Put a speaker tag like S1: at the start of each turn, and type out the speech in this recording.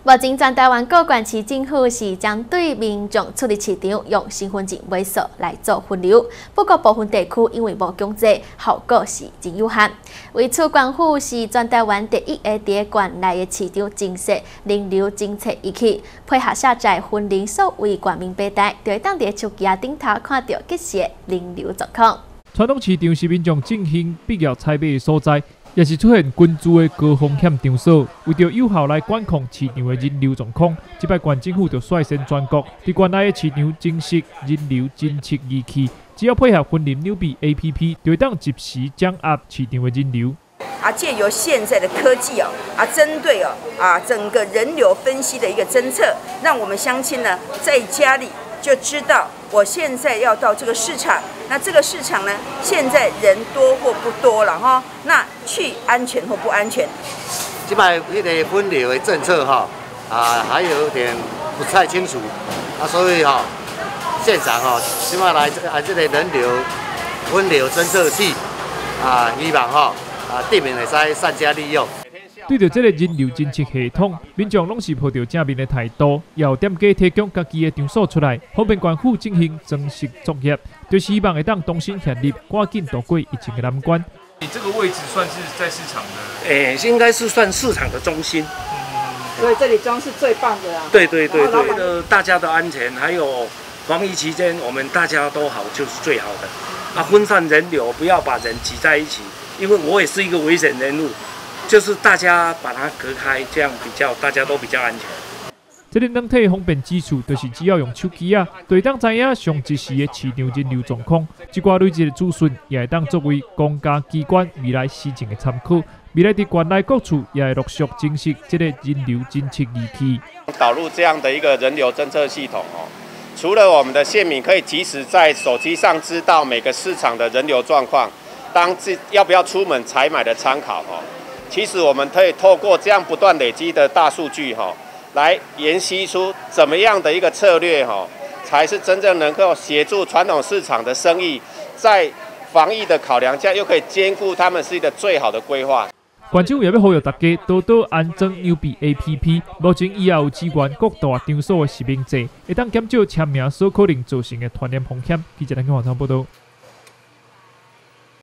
S1: 目前全台湾各县市政府是将对民众处理市场用身份证尾数来做分流，不过部分地区因为无强制，效果是真有限。为此，县府是全台湾第一个伫县内的市场增设人流监测仪器，配合下载分零数位县民白带，就会当伫手机顶头看到即时的人流状况。
S2: 传统市场是民众进行必要采买的所在。 也是出现群聚的高风险场所，为着有效来管控市场的人流状况，这摆县政府就率先全国伫县内的市场增设人流监测仪器，只要配合分林纽比 APP， 就会当及时掌握市场的人流。
S3: 借由现在的科技针对整个人流分析的一个侦测，让我们乡亲呢在家里就知道我现在要到这个市场，那这个市场呢现在人多或不多了哈，那去安全或不安全？
S4: 这摆那个分流的政策还有点不太清楚所以现场起码来这个人流分流侦测器希望地面会使善加利用。
S2: 对着这个人流监测系统，民众拢是抱着正面的态度，也有点加提供家己的场所出来，方便县府进行装饰作业，就是希望会当同心协力，赶紧渡过疫情的难关。
S5: 你这个位置算是在市场的？
S6: 应该是算市场的中心。
S3: 所以这里装是最棒的啊！
S6: 对，大家的安全还有防疫期间，我们大家都好就是最好的。分散人流，不要把人挤在一起，因为我也是一个危险人物。 就是大家把它隔开，这样大家都比较安全。
S2: 这个软体方便之处，就是只要用手机就会当知影上一时的市场人流状况。这寡累积的资讯，也会当作为公家机关未来施政的参考。未来伫县内各处也会陆续增设这个人流监测仪器。
S7: 导入这样的一个人流侦测系统除了我们的县民可以及时在手机上知道每个市场的人流状况，要不要出门采买的参考其实我们可以透过这样不断累积的大数据来研析出怎么样的一个策略才是真正能够协助传统市场的生意，在防疫的考量下，又可以兼顾他们是一个最好的规划。
S2: 县政府也要呼吁大家多多安装纽比 APP， 目前也有支援各大场所的实名制，会当减少签名所可能造成的传染风险。记者陈永华报道。